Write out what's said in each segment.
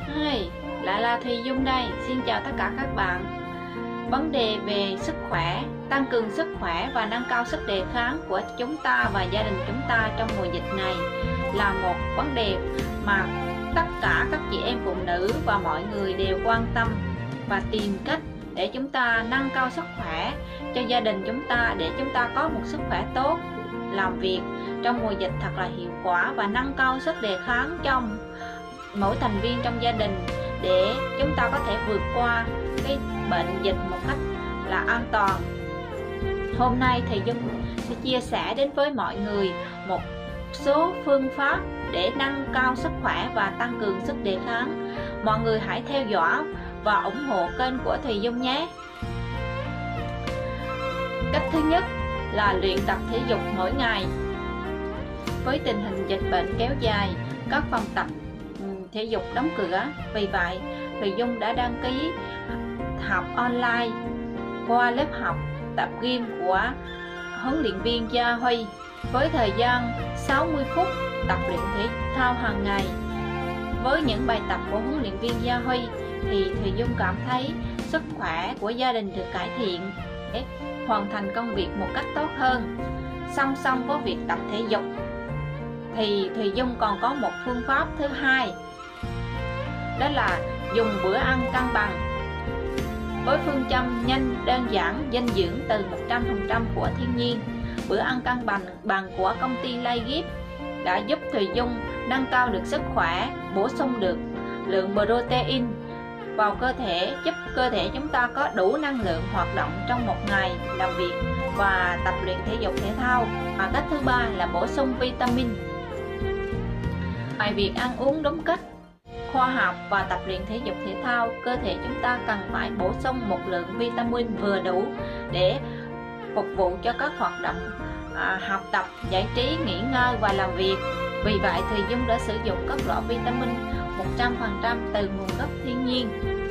Hey, lại là Thùy Dung đây. Xin chào tất cả các bạn. Vấn đề về sức khỏe, tăng cường sức khỏe và nâng cao sức đề kháng của chúng ta và gia đình chúng ta trong mùa dịch này là một vấn đề mà tất cả các chị em phụ nữ và mọi người đều quan tâm và tìm cách để chúng ta nâng cao sức khỏe cho gia đình chúng ta, để chúng ta có một sức khỏe tốt, làm việc trong mùa dịch thật là hiệu quả và nâng cao sức đề kháng trong mỗi thành viên trong gia đình, để chúng ta có thể vượt qua cái bệnh dịch một cách là an toàn. Hôm nay thầy Dung sẽ chia sẻ đến với mọi người một số phương pháp để nâng cao sức khỏe và tăng cường sức đề kháng. Mọi người hãy theo dõi và ủng hộ kênh của Thùy Dung nhé. Cách thứ nhất là luyện tập thể dục mỗi ngày. Với tình hình dịch bệnh kéo dài, các phòng tập thể dục đóng cửa, vì vậy Thùy Dung đã đăng ký học online qua lớp học tập gym của huấn luyện viên Gia Huy với thời gian 60 phút tập luyện thể thao hàng ngày. Với những bài tập của huấn luyện viên Gia Huy thì Thùy Dung cảm thấy sức khỏe của gia đình được cải thiện để hoàn thành công việc một cách tốt hơn. Song song với việc tập thể dục thì Thùy Dung còn có một phương pháp thứ hai, đó là dùng bữa ăn cân bằng. Với phương châm nhanh, đơn giản, dinh dưỡng từ 100% của thiên nhiên, bữa ăn cân bằng của công ty Ligip đã giúp Thùy Dung nâng cao được sức khỏe, bổ sung được lượng protein vào cơ thể, giúp cơ thể chúng ta có đủ năng lượng hoạt động trong một ngày làm việc và tập luyện thể dục thể thao. Và cách thứ ba là bổ sung vitamin. Ngoài việc ăn uống đúng cách, khoa học và tập luyện thể dục thể thao, cơ thể chúng ta cần phải bổ sung một lượng vitamin vừa đủ để phục vụ cho các hoạt động học tập, giải trí, nghỉ ngơi và làm việc. Vì vậy Thùy Dung đã sử dụng các loại vitamin 100% từ nguồn gốc thiên nhiên.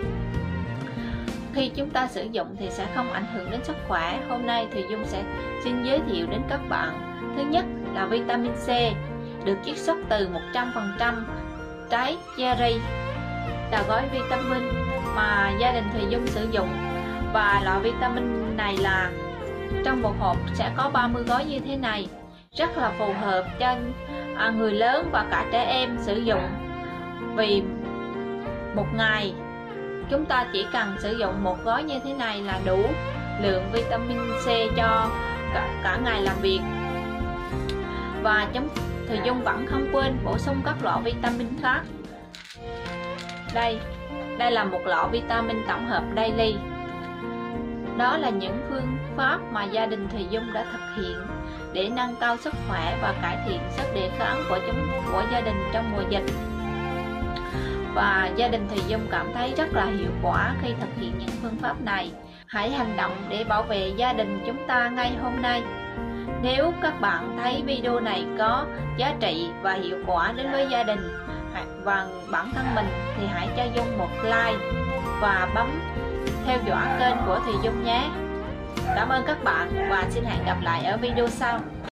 Khi chúng ta sử dụng thì sẽ không ảnh hưởng đến sức khỏe. Hôm nay Thùy Dung sẽ xin giới thiệu đến các bạn. Thứ nhất là vitamin C, được chiết xuất từ 100% trái cherry, là gói vitamin mà gia đình Thùy Dung sử dụng. Và loại vitamin này là trong một hộp sẽ có 30 gói như thế này, rất là phù hợp cho người lớn và cả trẻ em sử dụng. Vì một ngày chúng ta chỉ cần sử dụng một gói như thế này là đủ lượng vitamin C cho cả ngày làm việc. Và Thùy Dung vẫn không quên bổ sung các loại vitamin khác. Đây là một lọ vitamin tổng hợp daily. Đó là những phương pháp mà gia đình Thùy Dung đã thực hiện để nâng cao sức khỏe và cải thiện sức đề kháng của gia đình trong mùa dịch. Và gia đình Thùy Dung cảm thấy rất là hiệu quả khi thực hiện những phương pháp này. Hãy hành động để bảo vệ gia đình chúng ta ngay hôm nay. Nếu các bạn thấy video này có giá trị và hiệu quả đến với gia đình và bản thân mình thì hãy cho Dung một like và bấm theo dõi kênh của Thùy Dung nhé. Cảm ơn các bạn và xin hẹn gặp lại ở video sau.